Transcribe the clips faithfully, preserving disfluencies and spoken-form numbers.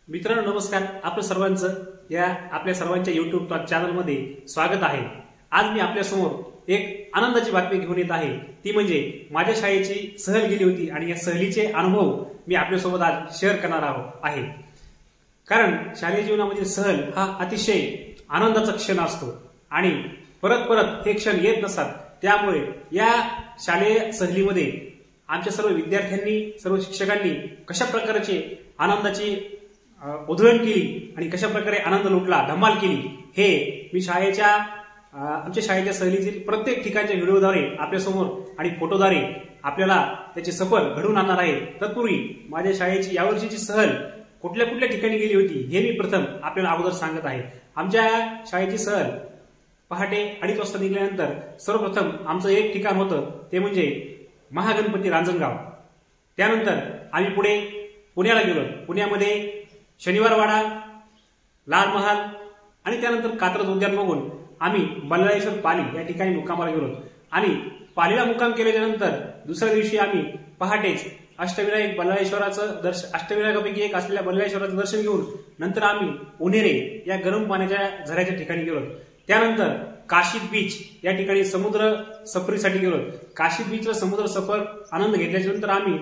मित्रांनो नमस्कार, आपल्या सर्वांचं या आपल्या सर्वांच्या यूट्यूब चॅनलमध्ये स्वागत आहे। आज मी आपल्या समोर एक आनंदाची बातमी घेऊन येत आहे, ती म्हणजे माझ्या शाळेची सहल गेली होती आणि या सहलीचे अनुभव मी आपल्यासोबत आज शेअर करणार आहे। कारण शालेय जीवनामधील सहल हा अतिशय आनंदाचा क्षण असतो आणि परत परत हे क्षण येत नसतात। त्यामुळे या शालेय सहलीमध्ये आमच्या सर्व विद्यार्थ्यांनी, सर्व शिक्षकांनी कशा प्रकारचे आनंदाची उधळण केली आणि कशा प्रकारे आनंद लुटला, धमाल केली, हे मी शाळेच्या आमच्या शाळेच्या सहलीतील प्रत्येक ठिकाणच्या व्हिडिओद्वारे आपल्यासमोर आणि फोटोद्वारे आपल्याला त्याची सफर घडवून आणणार आहे। तत्पूर्वी माझ्या शाळेची यावर्षीची सहल कुठल्या कुठल्या ठिकाणी गेली होती हे मी प्रथम आपल्याला अगोदर सांगत आहे। आमच्या शाळेची सहल पहाटे अडीच वाजता निघाल्यानंतर सर्वप्रथम आमचं एक ठिकाण होतं, ते म्हणजे महागणपती रांजणगाव। त्यानंतर आम्ही पुढे पुण्याला गेलो। पुण्यामध्ये शनिवारवाडा, लाल महाल आणि त्यानंतर कात्रज उद्यान बघून आम्ही बल्लाळेश्वर पाली या ठिकाणी मुक्कामाला गेलो आणि पालीला मुक्काम केल्याच्या नंतर दुसऱ्या दिवशी आम्ही पहाटेच अष्टविनायक बल्लाळेश्वराचं दर्शन अष्टविनायकापैकी एक असलेल्या बल्लाळेश्वराचं दर्शन घेऊन नंतर आम्ही उन्हेरे या गरम पाण्याच्या झऱ्याच्या ठिकाणी गेलो। त्यानंतर काशीद बीच या ठिकाणी समुद्र सफरीसाठी गेलो। काशीद बीचवर समुद्र सफर आनंद घेतल्याच्या नंतर आम्ही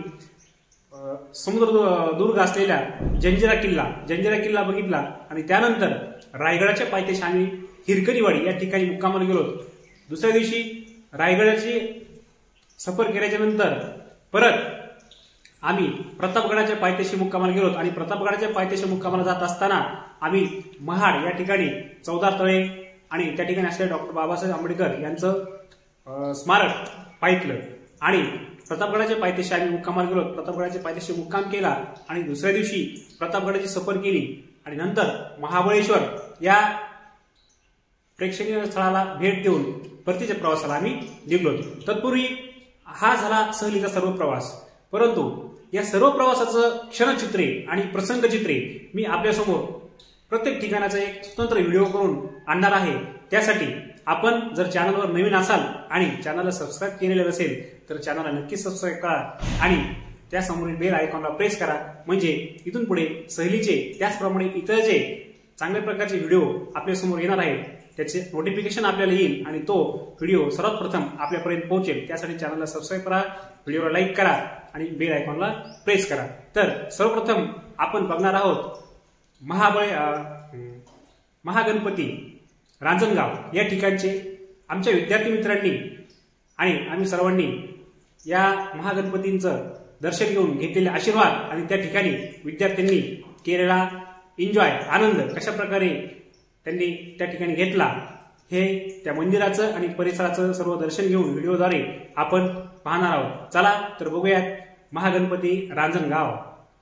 समुद्र दुर्ग असलेल्या जंजिरा किल्ला जंजिरा किल्ला बघितला आणि त्यानंतर रायगडाच्या पायथ्याशी आम्ही हिरकणीवाडी या ठिकाणी मुक्कामाला गेलो। दुसऱ्या दिवशी रायगडाची सफर केल्याच्या नंतर परत आम्ही प्रतापगडाच्या पायथ्याशी मुक्कामाला गेलो आणि प्रतापगडाच्या पायथ्याशी मुक्कामाला जात असताना आम्ही महाड या ठिकाणी चौदार तळे आणि त्या ठिकाणी असलेल्या डॉक्टर बाबासाहेब आंबेडकर यांचं स्मारक पाहितलं आणि प्रतापगडाच्या पायथ्याशी आम्ही मुक्कामाला गेलो। प्रतापगडाच्या पायथ्याशी मुक्काम केला आणि दुसऱ्या दिवशी प्रतापगडाची सफर केली आणि नंतर महाबळेश्वर या प्रेक्षणीय स्थळाला भेट देऊन परतीच्या प्रवासाला आम्ही निघलो। तत्पूर्वी हा झाला सहलीचा सर्व प्रवास, परंतु या सर्व प्रवासाचं क्षणचित्रे आणि प्रसंगचित्रे मी आपल्यासमोर प्रत्येक ठिकाणाचा एक स्वतंत्र व्हिडिओ करून आणणार आहे। त्यासाठी आपण जर चॅनलवर नवीन असाल आणि चॅनलला सबस्क्राईब केलेले नसेल तर चॅनलला नक्की सबस्क्राईब करा आणि त्यासमोरील बेल आयकॉनला प्रेस करा, म्हणजे इथून पुढे सहलीचे त्याचप्रमाणे इतर जे चांगल्या प्रकारचे व्हिडिओ आपल्यासमोर येणार आहेत त्याचे नोटिफिकेशन आपल्याला येईल आणि तो व्हिडिओ सर्वात प्रथम आपल्यापर्यंत पोहोचेल। त्यासाठी चॅनलला सबस्क्राईब करा, व्हिडिओला लाईक करा आणि बेल आयकॉनला प्रेस करा। तर सर्वप्रथम आपण बघणार आहोत महाबळे महागणपती रांजणगाव या ठिकाणचे आमच्या विद्यार्थी मित्रांनी आणि आम्ही सर्वांनी या महागणपतींचं दर्शन घेऊन घेतलेले आशीर्वाद आणि त्या ठिकाणी विद्यार्थ्यांनी केलेला एन्जॉय, आनंद कशा प्रकारे त्यांनी त्या ठिकाणी घेतला हे त्या मंदिराचं आणि परिसराचं सर्व दर्शन घेऊन व्हिडिओद्वारे आपण पाहणार आहोत। चला तर बघूयात महागणपती रांजणगाव।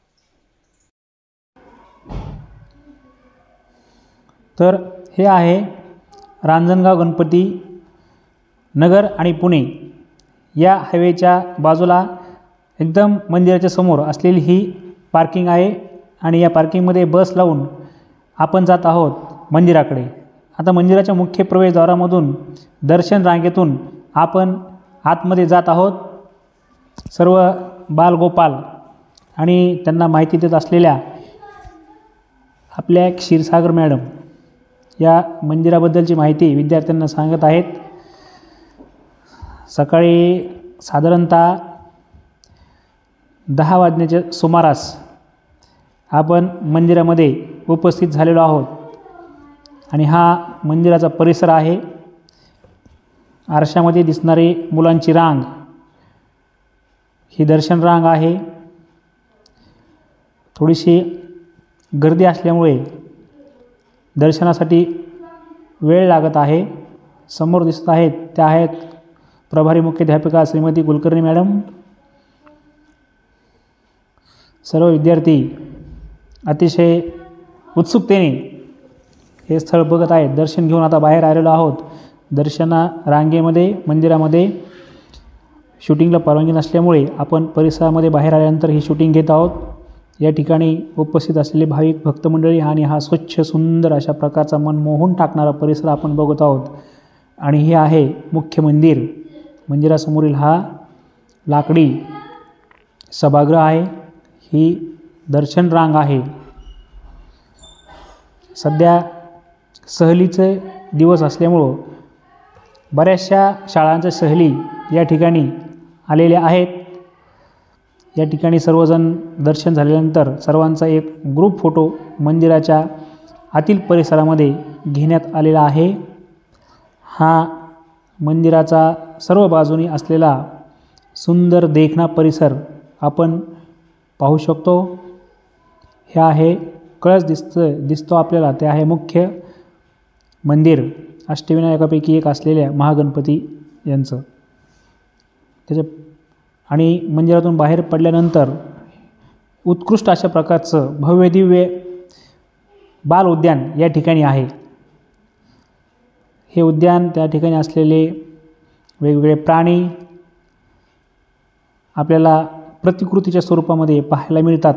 तर हे आहे रांजणगाव गणपती नगर आणि पुणे या हायवेच्या बाजूला एकदम मंदिराच्या समोर असलेली ही पार्किंग आहे आणि या पार्किंगमध्ये बस लावून आपण जात आहोत मंदिराकडे। आता मंदिराच्या मुख्य प्रवेशद्वारामधून दर्शन रांगेतून आपण आतमध्ये जात आहोत। सर्व बालगोपाल आणि त्यांना माहिती देत असलेल्या आपल्या क्षीरसागर मॅडम या मंदिराबद्दलची माहिती विद्यार्थ्यांना सांगत आहेत। सकाळी साधारणतः दहा वाजण्याच्या सुमारास आपण मंदिरामध्ये उपस्थित झालेलो आहोत आणि हा मंदिराचा परिसर आहे। आरशामध्ये दिसणारी मुलांची रांग ही दर्शन रांग आहे। थोडीशी गर्दी असल्यामुळे दर्शनासाठी वेळ लागत आहे। समोर दिसत आहेत त्या आहेत प्रभारी मुख्याध्यापिका श्रीमती कुलकर्णी मॅडम। सर्व विद्यार्थी अतिशय उत्सुकतेने हे स्थळ बघत आहेत। दर्शन घेऊन आता बाहेर आलेलो आहोत। दर्शना रांगेमध्ये मंदिरामध्ये शूटिंगला परवानगी नसल्यामुळे आपण परिसरामध्ये बाहेर आल्यानंतर ही शूटिंग घेत आहोत। या ठिकाणी उपस्थित असलेले भाविक भक्तमंडळी आणि हा स्वच्छ सुंदर अशा प्रकारचा मन मोहून टाकणारा परिसर आपण बघत आहोत आणि हे आहे मुख्य मंदिर। मंदिरासमोरील हा लाकडी सभागृह आहे, ही दर्शन रांग आहे। सध्या सहलीचे दिवस असल्यामुळं बऱ्याचशा शाळांच्या सहली या ठिकाणी आलेल्या आहेत. या ठिकाणी सर्वजण दर्शन झाल्यानंतर सर्वांचा एक ग्रुप फोटो मंदिराच्या आतील परिसरामध्ये घेण्यात आलेला आहे. हा मंदिराचा सर्व बाजूनी असलेला सुंदर देखणा परिसर आपण पाहू शकतो. हे आहे कळस दिसतं दिसतो आपल्याला, ते आहे मुख्य मंदिर अष्टविनायकापैकी एक असलेल्या महागणपती यांचं. त्याच्या आणि मंदिरातून बाहेर पडल्यानंतर उत्कृष्ट अशा प्रकारचं भव्य दिव्य बाल उद्यान या ठिकाणी आहे. हे उद्यान त्या ठिकाणी असलेले वेगवेगळे प्राणी आपल्याला प्रतिकृतीच्या स्वरूपामध्ये पाहायला मिळतात.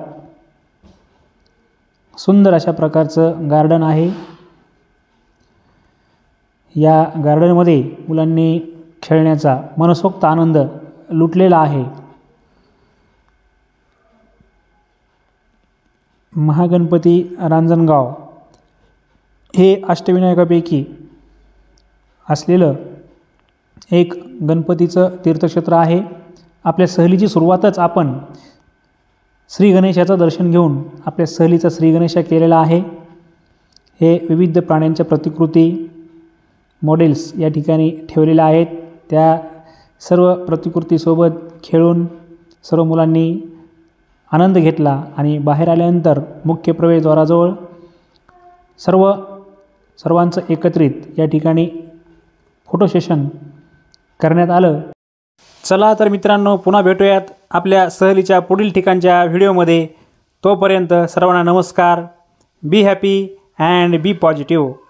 सुंदर अशा प्रकारचं गार्डन आहे. या गार्डनमध्ये मुलांनी खेळण्याचा मनसोक्त आनंद लुटलेला आहे. महागणपती रांजणगाव हे अष्टविनायकापैकी असलेलं एक गणपतीचं तीर्थक्षेत्र आहे. आपल्या सहलीची सुरुवातच आपण श्री गणेशाचं दर्शन घेऊन आपल्या सहलीचा श्री गणेशा केलेला आहे. हे विविध प्राण्यांच्या प्रतिकृती मॉडेल्स या ठिकाणी ठेवलेल्या आहेत. त्या सर्व प्रतिकृतीसोबत खेळून सर्व मुलांनी आनंद घेतला आणि बाहेर आल्यानंतर मुख्य प्रवेशद्वाराजवळ सर्व सर्वांचं एकत्रित या ठिकाणी फोटो सेशन करण्यात आलं. चला तर मित्रांनो, पुन्हा भेटूयात आपल्या सहलीच्या पुढील ठिकाणच्या व्हिडिओमध्ये. तोपर्यंत सर्वांना नमस्कार. Be happy and be positive.